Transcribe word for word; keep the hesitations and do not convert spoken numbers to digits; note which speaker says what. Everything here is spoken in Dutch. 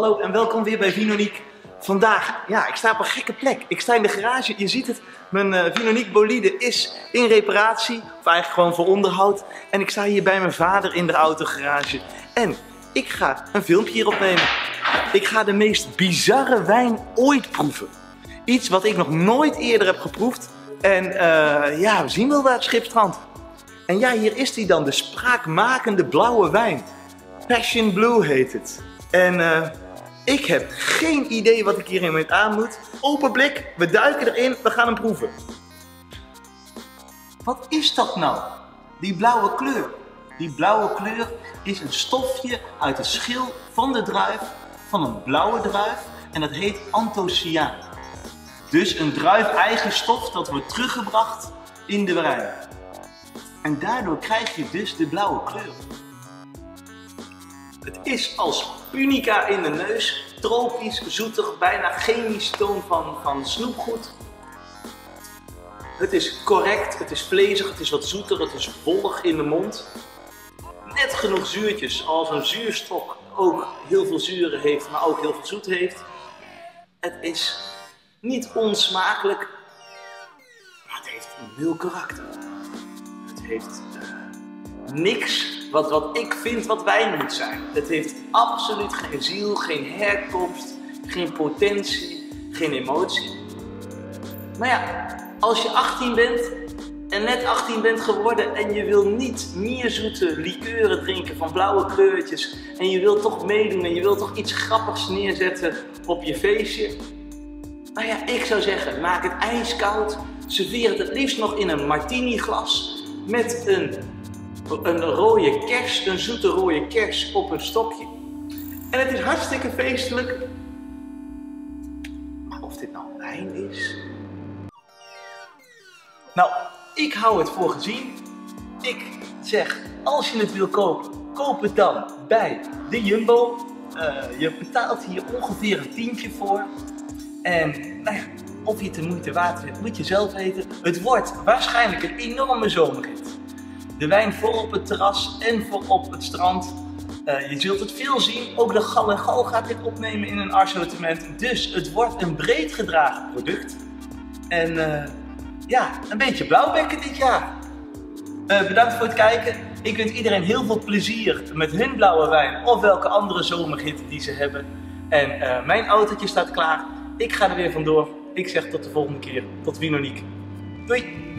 Speaker 1: hallo en welkom weer bij Vinonique. Vandaag, ja, ik sta op een gekke plek. Ik sta in de garage, je ziet het, mijn uh, Vinonique bolide is in reparatie, of eigenlijk gewoon voor onderhoud. En ik sta hier bij mijn vader in de autogarage. En ik ga een filmpje hier opnemen. Ik ga de meest bizarre wijn ooit proeven. Iets wat ik nog nooit eerder heb geproefd. En uh, ja, we zien wel waar het schip strandt. En ja, hier is die dan, de spraakmakende blauwe wijn. Passion Blue heet het. En uh, ik heb geen idee wat ik hierin mee aan moet. Open blik, we duiken erin, we gaan hem proeven. Wat is dat nou? Die blauwe kleur. Die blauwe kleur is een stofje uit de schil van de druif, van een blauwe druif. En dat heet anthocyaan. Dus een druif-eigen stof dat wordt teruggebracht in de wijn. En daardoor krijg je dus de blauwe kleur. Het is als punica in de neus, tropisch, zoetig, bijna chemisch toon van, van snoepgoed. Het is correct, het is vlezig, het is wat zoeter, het is wollig in de mond. Net genoeg zuurtjes als een zuurstok ook heel veel zuren heeft, maar ook heel veel zoet heeft. Het is niet onsmakelijk, maar het heeft nul karakter. Het heeft uh, niks wat, wat ik vind wat wijn moet zijn. Het heeft absoluut geen ziel, geen herkomst, geen potentie, geen emotie. Maar ja, als je achttien bent en net achttien bent geworden en je wil niet meer zoete likeuren drinken van blauwe kleurtjes en je wilt toch meedoen en je wilt toch iets grappigs neerzetten op je feestje. Nou ja, ik zou zeggen, maak het ijskoud, serveer het het liefst nog in een martini glas met een, een rode kers, een zoete rode kers op een stokje. En het is hartstikke feestelijk. Maar of dit nou wijn is? Nou, ik hou het voor gezien. Ik zeg, als je het wil kopen, koop het dan bij de Jumbo. Uh, je betaalt hier ongeveer een tientje voor. En nou ja, of je het de moeite waard vindt, moet je zelf weten. Het wordt waarschijnlijk een enorme zomerhit. De wijn voor op het terras en voor op het strand. Uh, je zult het veel zien. Ook de Gal en Gal gaat dit opnemen in een assortiment. Dus het wordt een breed gedragen product. En uh, ja, een beetje blauwbekken dit jaar. Uh, bedankt voor het kijken. Ik wens iedereen heel veel plezier met hun blauwe wijn of welke andere zomerhit die ze hebben. En uh, mijn autootje staat klaar. Ik ga er weer vandoor. Ik zeg tot de volgende keer. Tot Vinonique. Doei!